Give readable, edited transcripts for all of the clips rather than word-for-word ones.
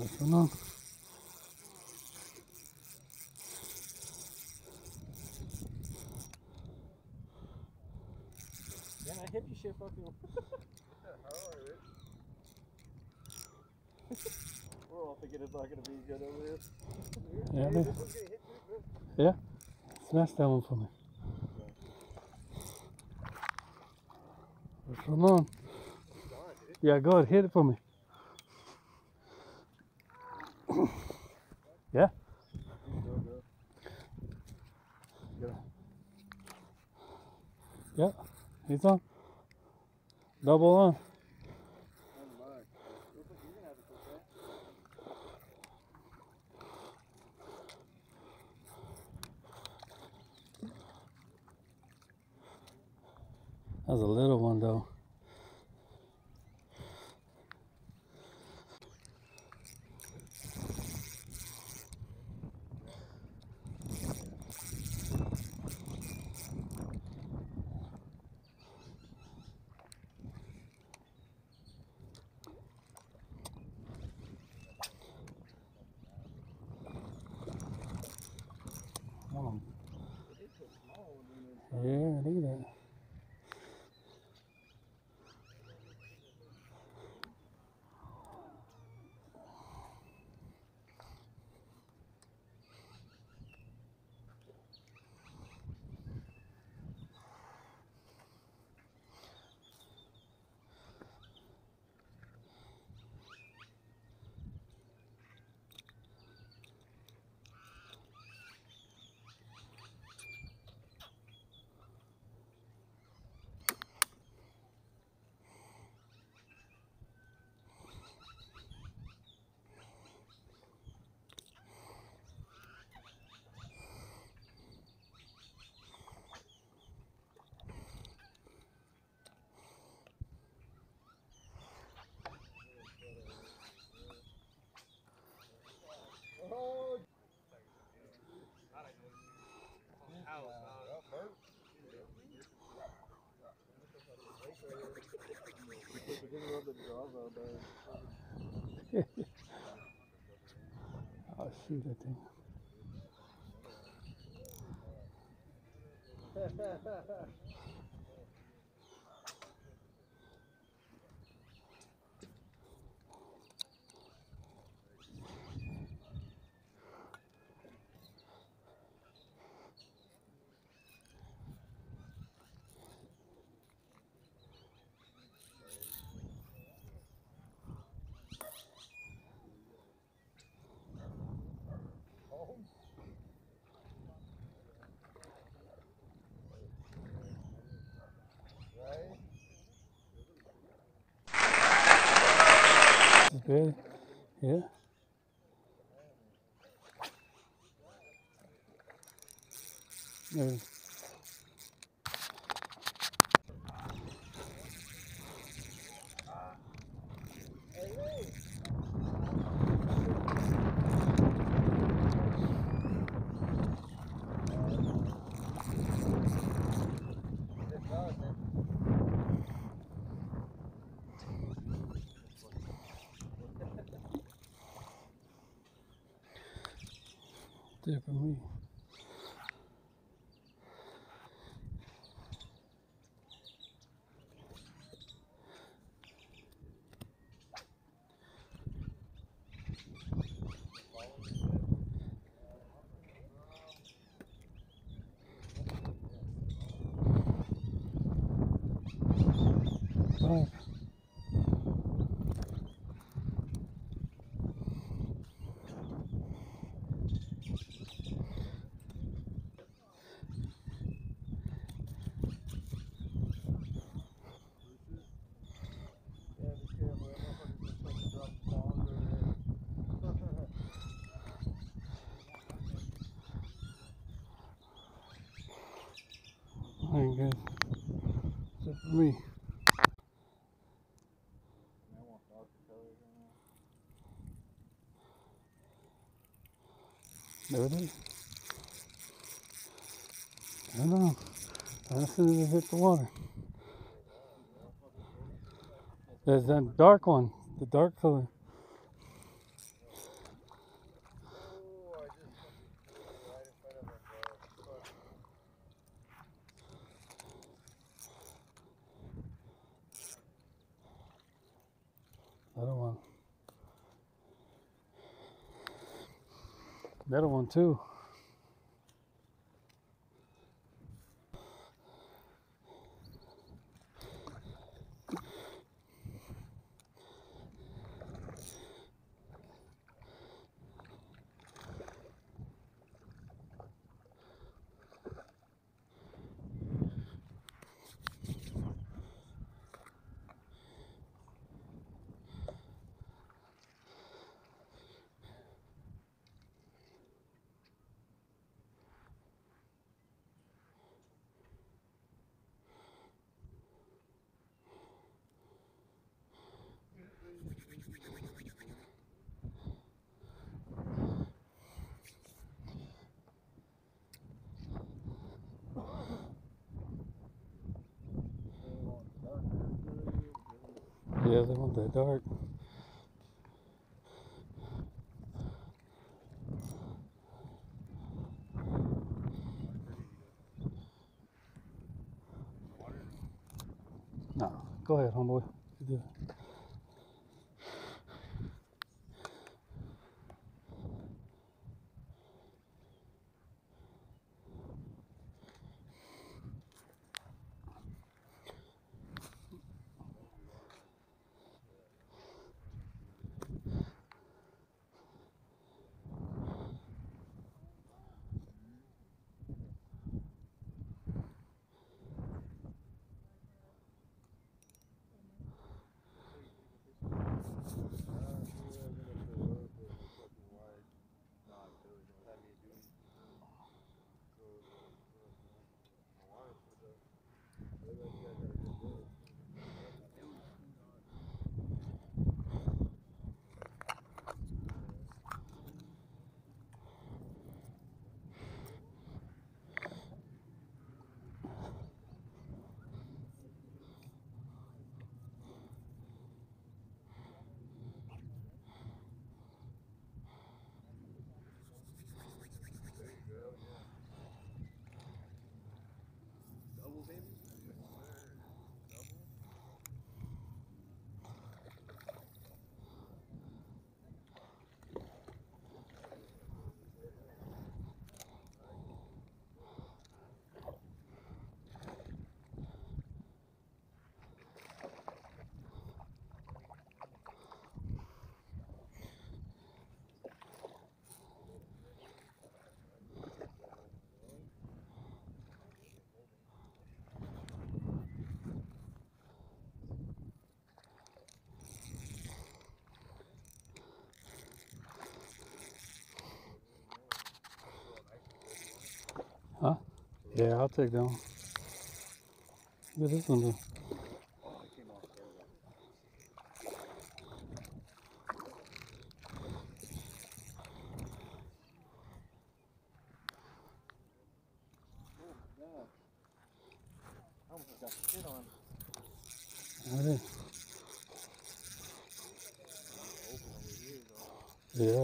First one on. Yeah, I hit you shit fucking. We're all thinking it's not gonna be good over here. Yeah, man. Yeah. Smash that one for me. First one on. Yeah, go ahead, hit it for me. Yeah. Yeah. He's on. Double on. That was a little one though. Yeah, look at that. Oh, shoot that thing. That's good. Yeah. There. There for me. Bye. I ain't good. Except for me. There it is. I know. As soon as it hit the water. There's that dark one. The dark color. That one too. Yeah, they want that dark. No, go ahead, homeboy. You do it. Huh? Yeah, I'll take that one. Look at this one though. I almost got shit on. Alright. Open over here though. Yeah.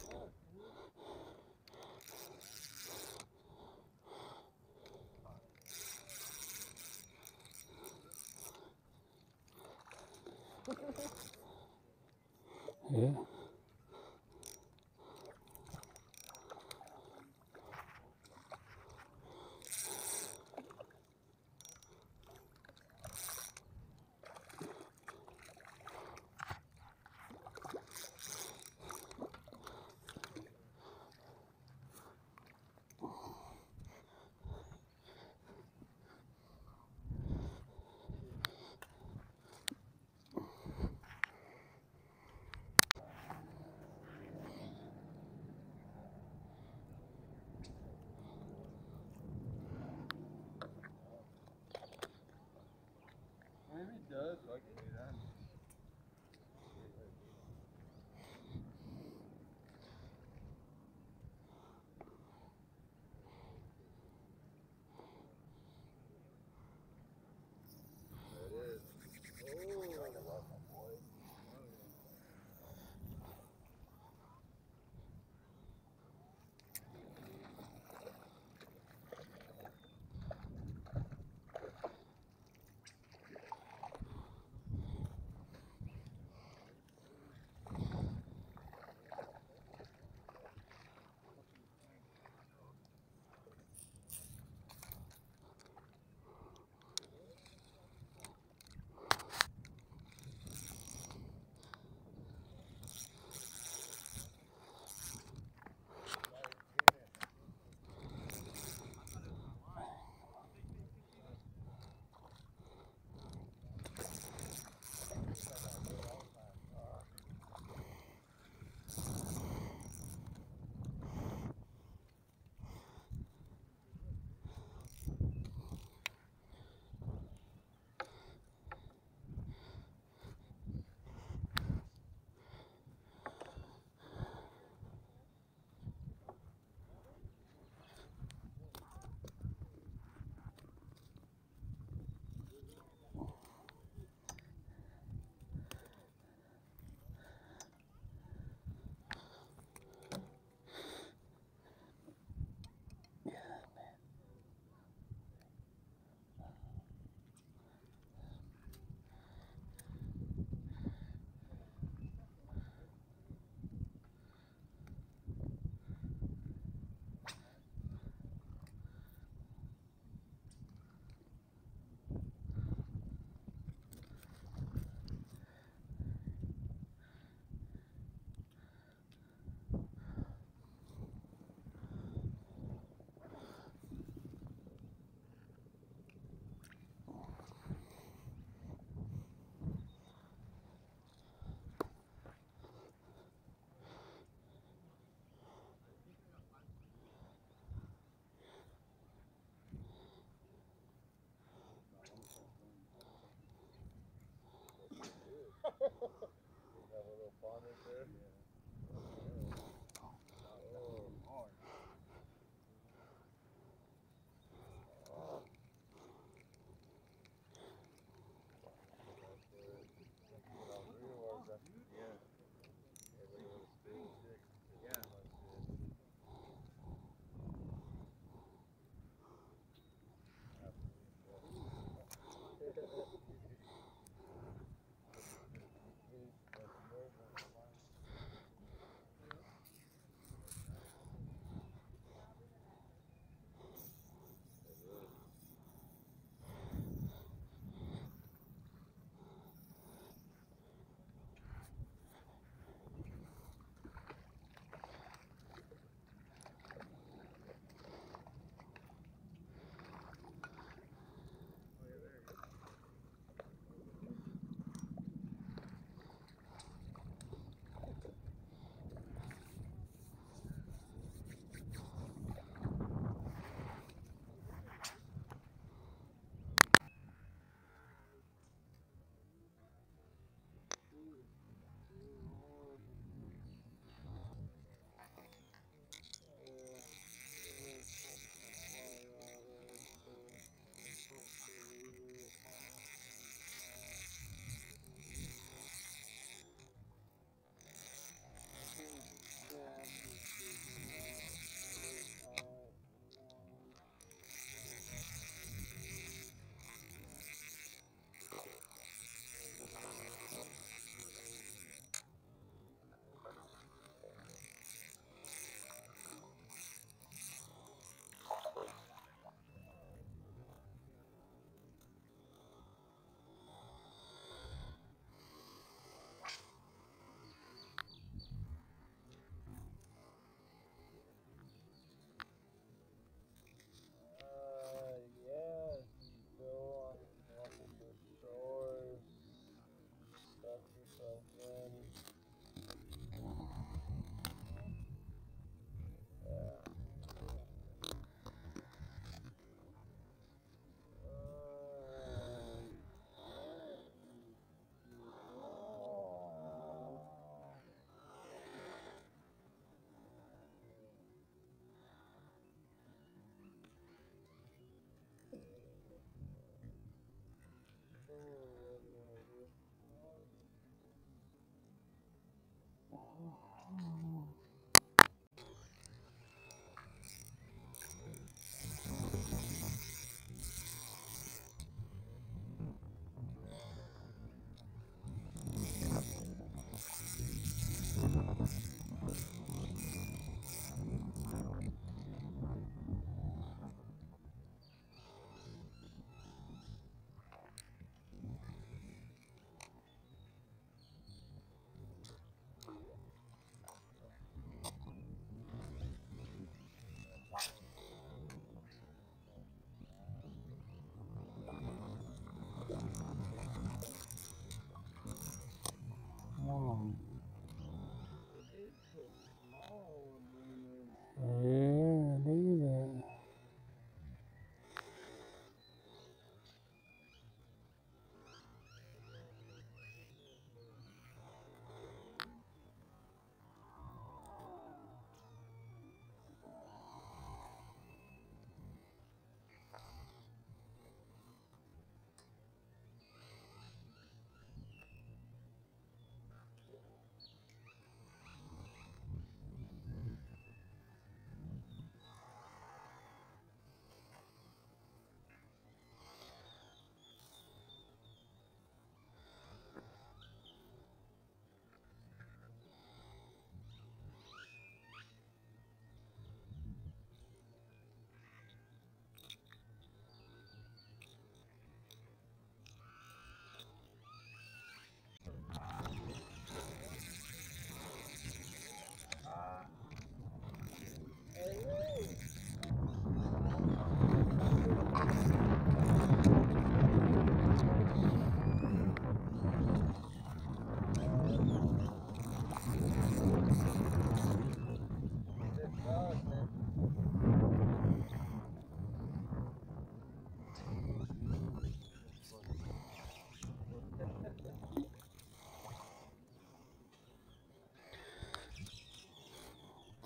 Yeah.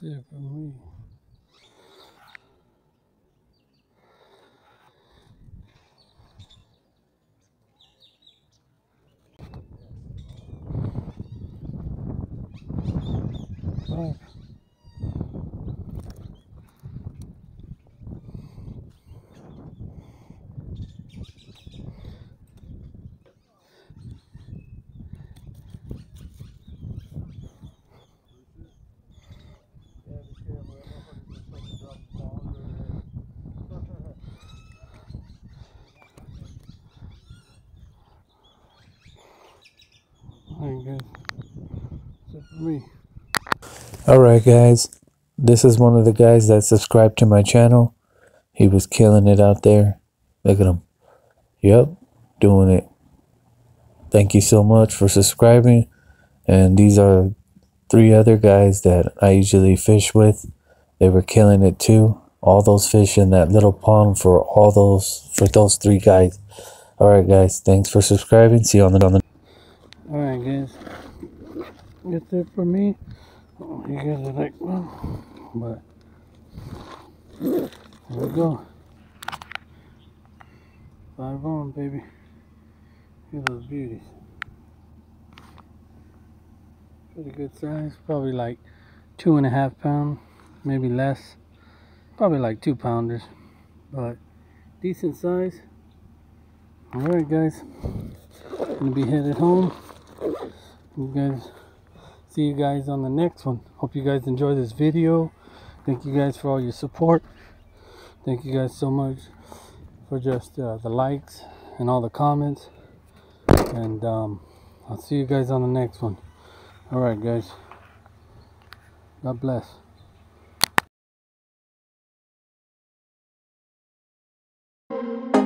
there for me. Bye. Yeah, be careful. That motherfucker's just fucking dropping bombs over there. Alright guys, that's it for me. Alright guys, this is one of the guys that subscribed to my channel. He was killing it out there. Look at him. Yep, doing it. Thank you so much for subscribing. And these are 3 other guys that I usually fish with. They were killing it too. All those fish in that little pond for those 3 guys. Alright guys, thanks for subscribing. See you on the Alright guys, that's it for me. Oh, you guys are like, well, but here we go. 5 on, baby. Look at those beauties. Pretty good size. Probably like 2.5 pound, maybe less. Probably like 2 pounders, but decent size. Alright guys, gonna be headed home. See you guys on the next one. Hope you guys enjoy this video. Thank you guys for all your support. Thank you guys so much for just the likes and all the comments. And I'll see you guys on the next one. Alright guys, God bless.